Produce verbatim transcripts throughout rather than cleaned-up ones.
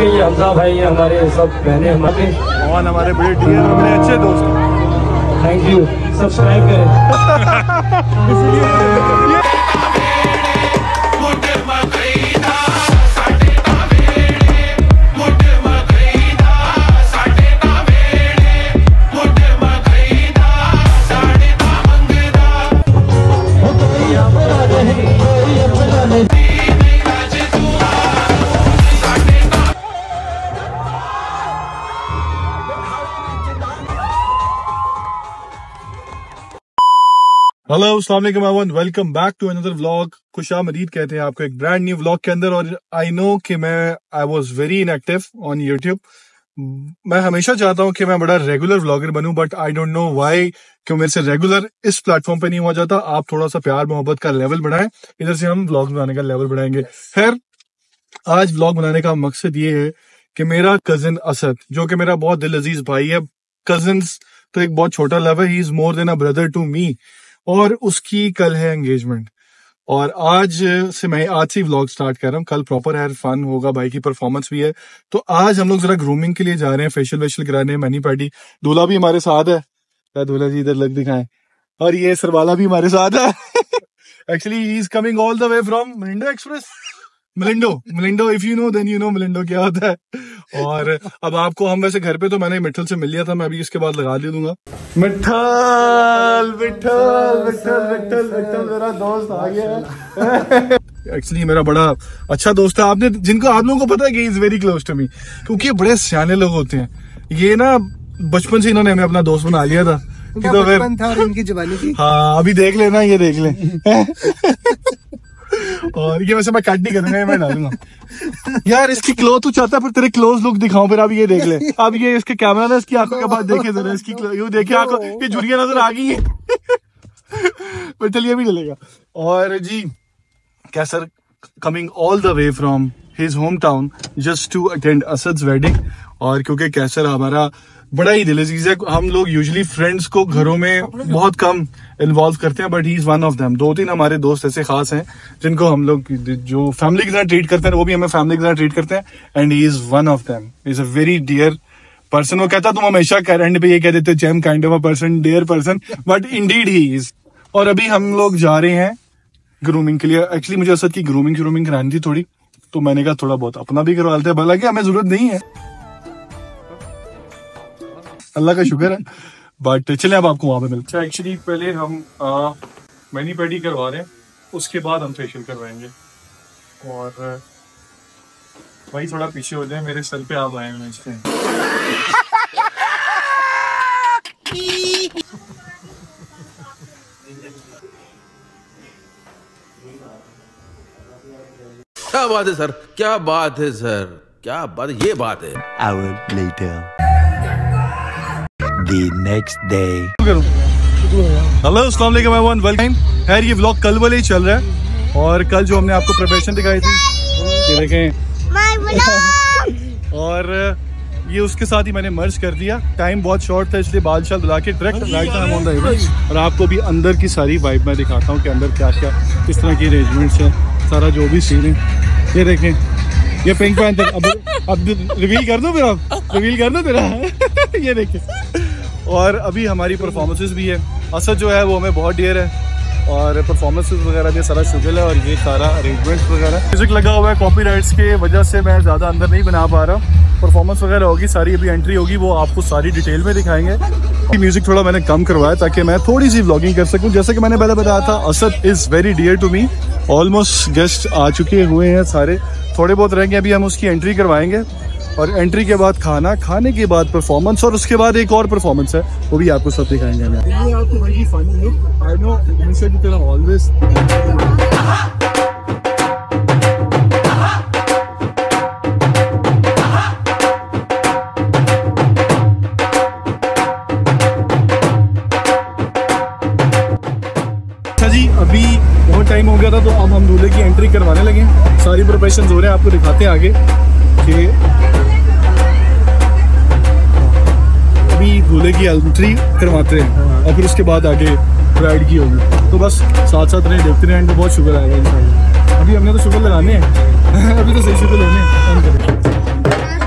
के ये हमजा भाई हमारे सब बहने हमारे और हमारे बड़े डियर हमारे अच्छे दोस्त। थैंक यू, सब्सक्राइब करें। हेलो अस्सलाम वालेकुम everyone, welcome back to another vlog. खुशामदीद कहते हैं आपको एक ब्रांड न्यू व्लॉग के अंदर। और आई नो कि मैं I was very inactive on YouTube. मैं हमेशा चाहता हूं कि मैं बड़ा रेगुलर व्लॉगर बनूं, but I don't know why क्यों मेरे से रेगुलर इस प्लेटफॉर्म पे नहीं हो जाता। आप थोड़ा सा प्यार मोहब्बत का लेवल बढ़ाएं, इधर से हम व्लॉग बनाने का लेवल बढ़ाएंगे। खैर, आज व्लॉग बनाने का मकसद ये है कि मेरा कजिन असद, जो कि मेरा बहुत दिल अजीज भाई है, कजिन्स तो एक बहुत छोटा लव है, he is more than a brother to me, और उसकी कल है एंगेजमेंट। और आज से मैं आज से व्लॉग स्टार्ट कर रहा हूँ। कल प्रॉपर है, फन होगा, भाई की परफॉर्मेंस भी है। तो आज हम लोग जरा ग्रूमिंग के लिए जा रहे हैं, फेशियल वेशियल कराने, मैनी पैडी। दूल्हा भी हमारे साथ है, क्या दूल्हा जी इधर लग दिखाएं। और ये सरवाला भी हमारे साथ है। Actually he is coming all the way from मिलिंडो एक्सप्रेस। मिलिंडो मिलिंडो if you know then you know मिलिंडो क्या होता है। और अब आपको हम वैसे घर पे तो मैंने मिठल से मिल लिया था, मैं अभी इसके बाद लगा दे दूंगा। मिठल मिठल मिठल मिठल मिठल मेरा दोस्त आ गया। एक्चुअली मेरा बड़ा अच्छा दोस्त है, आपने जिनको आप लोगों को पता है कि is very close to me, क्योंकि बड़े सियाने लोग होते हैं। ये ना बचपन से इन्होंने हमें अपना दोस्त बना लिया था। तो बचपन था और इनकी जवानी थी। हाँ, अभी देख लेना, ये देख ले। और ये वैसे मैं कट नहीं करूंगा, मैं डालूंगा। यार इसकी क्लोज तू चाहता है, पर तेरे क्लोज लुक दिखाऊं फिर। अब ये देख ले, अब ये इसके कैमरा ना इसकी आंखों के पास देखे जरा, इसकी यू देखे आंखों, ये झुर्रियां नजर आ गई है। पर चलिए भी चलेगा। और जी Qaiser coming all the way from his home town just to attend Asad's wedding. और क्योंकि कैसर हमारा बड़ा ही दिल अजीज है, हम लोग यूजुअली फ्रेंड्स को घरों में बहुत कम इन्वॉल्व करते हैं, but he is one of them. दो तीन हमारे दोस्त ऐसे खास हैं जिनको हम लोग जो फैमिली की तरह ट्रीट करते हैं, वो भी हमें फैमिली की तरह ट्रीट करते हैं। And he is one of them, is a very dear person. वो कहता तुम हमेशा एंड पे ये कह देते हो kind of a person, dear person, but indeed he is. और अभी हम लोग जा रहे हैं ग्रूमिंग के लिए। एक्चुअली मुझे असद की ग्रूमिंग ग्रूमिंग करानी थी थोड़ी, तो मैंने कहा थोड़ा बहुत अपना भी करवा लेते हैं, हालांकि हमें जरूरत नहीं है, अल्लाह का शुक्र है। बट चले अब आपको वहां पे मिलते हैं। एक्चुअली पहले हम मैनी पेडी करवा रहे हैं, उसके बाद हम फेशियल करवाएंगे। और भाई थोड़ा पीछे हो जाए, मेरे सर पे आप आए हैं इसके। क्या बात है सर, क्या बात है सर, क्या बात है, ये बात है। Hour later. The next day. Hello अस्सलाम वालेकुम एवरीवन, वेलकम। खैर ये व्लॉग कल वाले ही चल रहा है, और कल जो हमने आपको प्रिपरेशन दिखाई थी ये देखें, और ये उसके साथ ही मैंने मर्ज कर दिया। टाइम बहुत शॉर्ट था, इसलिए बाल शाल बुला के direct right time on the event. और आपको भी अंदर की सारी वाइब मैं दिखाता हूँ कि अंदर क्या क्या किस तरह की अरेंजमेंट्स है, सारा जो भी सीन है। ये देखें, ये पिंक पैंथर। अब अब रिवील कर दो फिर, आप रिवील कर दो तेरा। ये देखें, और अभी हमारी परफॉर्मेंसेस भी है। असद जो है वो हमें बहुत डियर है, और परफॉर्मेंसेस वगैरह भी सारा शुगल है, और ये सारा अरेंजमेंट्स वगैरह। म्यूजिक लगा हुआ है, कॉपीराइट्स के वजह से मैं ज़्यादा अंदर नहीं बना पा रहा। परफॉर्मेंस वगैरह होगी सारी, अभी एंट्री होगी, वो आपको सारी डिटेल में दिखाएंगे। म्यूजिक थोड़ा मैंने कम करवाया ताकि मैं थोड़ी सी व्लॉगिंग कर सकूं। जैसे कि मैंने पहले बताया था, Asad is very dear to me. Almost guest आ चुके हुए हैं सारे, थोड़े बहुत रहेंगे, अभी हम उसकी एंट्री करवाएंगे। और एंट्री के बाद खाना, खाने के बाद परफॉर्मेंस, और उसके बाद एक और परफॉर्मेंस है, वो भी आपको सब दिखाएंगे। ये आपको बड़ी फनी लुक, आई नो हमेशा की तरह ऑलवेज। अच्छा जी, अभी बहुत टाइम हो गया था, तो अब हम दूल्हे की एंट्री करवाने लगे। सारी प्रिपरेशन हो रहे हैं, आपको दिखाते हैं आगे कि अभी दूल्हे की एंट्री करवाते हैं, और फिर उसके बाद आगे ब्राइड की होगी। तो बस साथ साथ रहे, देखते रहे, तो बहुत शुगर आएगा इंशाल्लाह। अभी हमने तो शुगर लगाने हैं। अभी तो सही शुगर लेने हैं।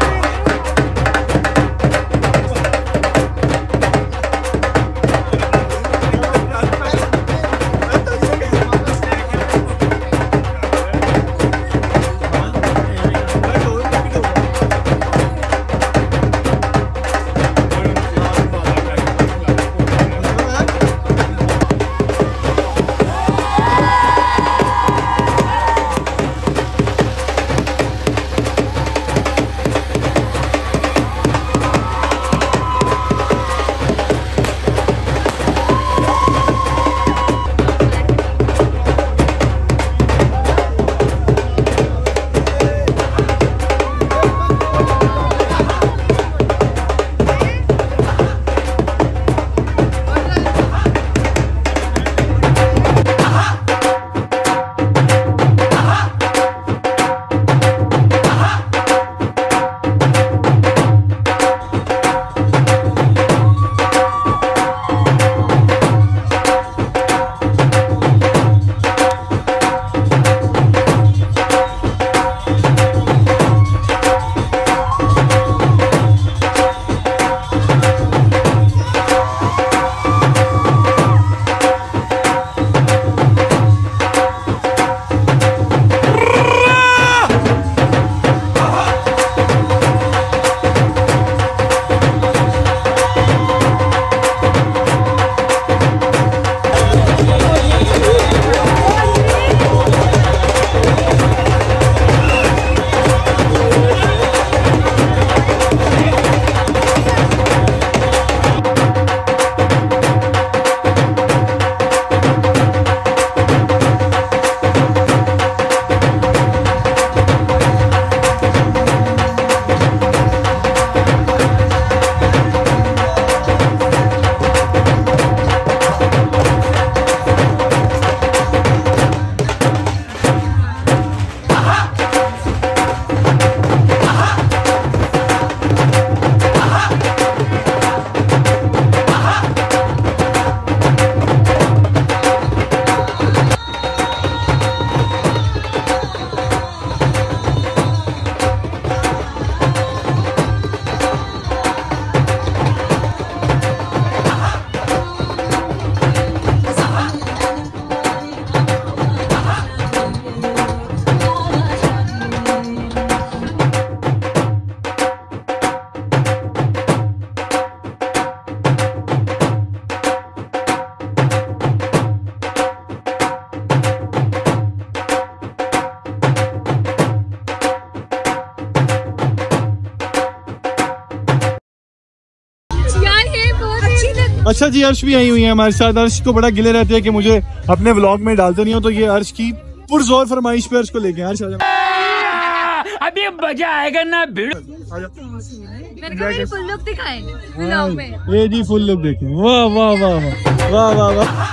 अच्छा जी, अर्श भी आई हुई है हमारे साथ। अर्श को बड़ा गिले रहते हैं कि मुझे अपने व्लॉग में डालते नहीं हो, तो ये अर्श की पुरजोर फरमाइश पे अर्श को लेके अर्श आ जाओ। अभी मजा आएगा ना भिड़। मैंने कहा मेरी फुल लुक दिखाएं व्लॉग में। ये जी फुल लुक देखें, वाह वाह वाह वाह वाह वाह।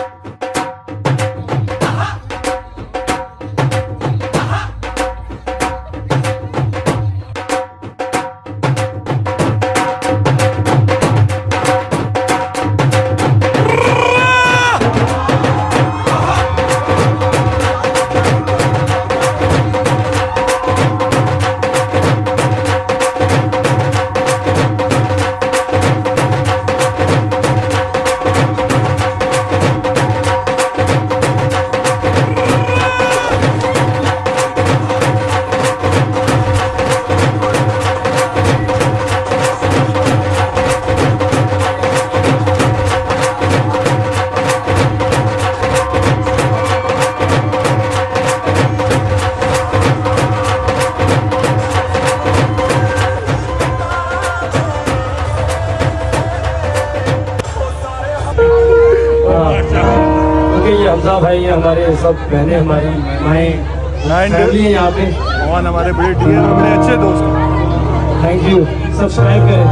हमजा भाई, हमारे सब बहनें, हमारी माएँ, फैमिली है यहाँ पे, और हमारे बड़े डियर और बड़े अच्छे दोस्त। Thank you. सब्सक्राइब करें।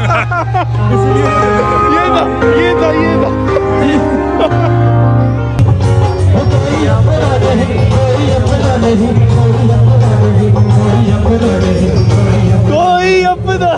ये था ये था ये था कोई अपना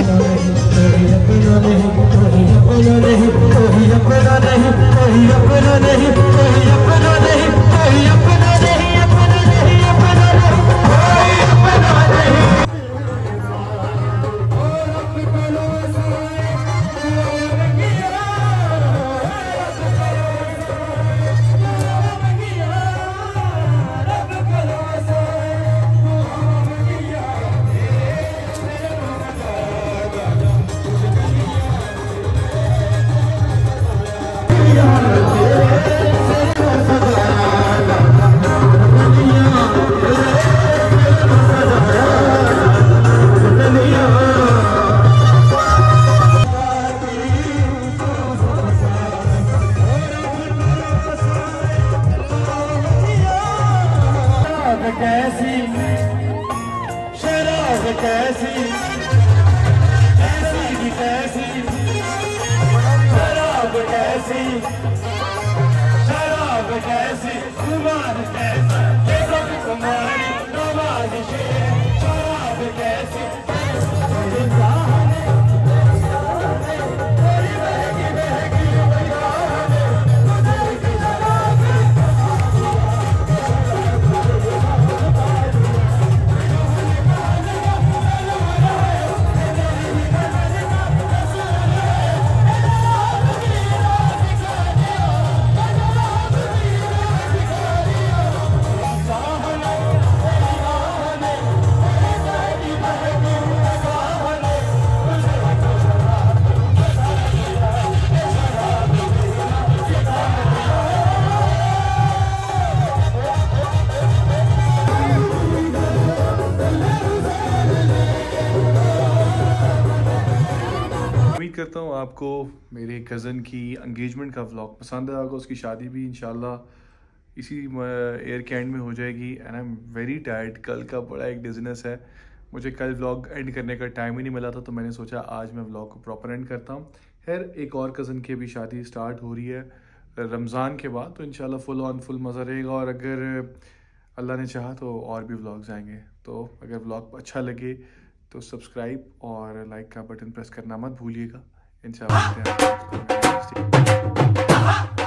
करता हूँ आपको मेरे कज़न की एंगेजमेंट का व्लॉग पसंद आएगा। उसकी शादी भी इंशाल्लाह इसी ईयर के एंड में हो जाएगी। And I am very tired, कल का बड़ा एक बिजनेस है, मुझे कल व्लॉग एंड करने का टाइम ही नहीं मिला था, तो मैंने सोचा आज मैं व्लॉग को प्रॉपर एंड करता हूँ। खैर एक और कज़न की अभी शादी स्टार्ट हो रही है रमज़ान के बाद, तो इंशाल्लाह फुल ऑन फुल मज़ा रहेगा। और अगर अल्लाह ने चाहा तो और भी व्लॉग्स आएंगे। तो अगर व्लॉग अच्छा लगे तो सब्सक्राइब और लाइक का बटन प्रेस करना मत भूलिएगा। इंशाल्लाह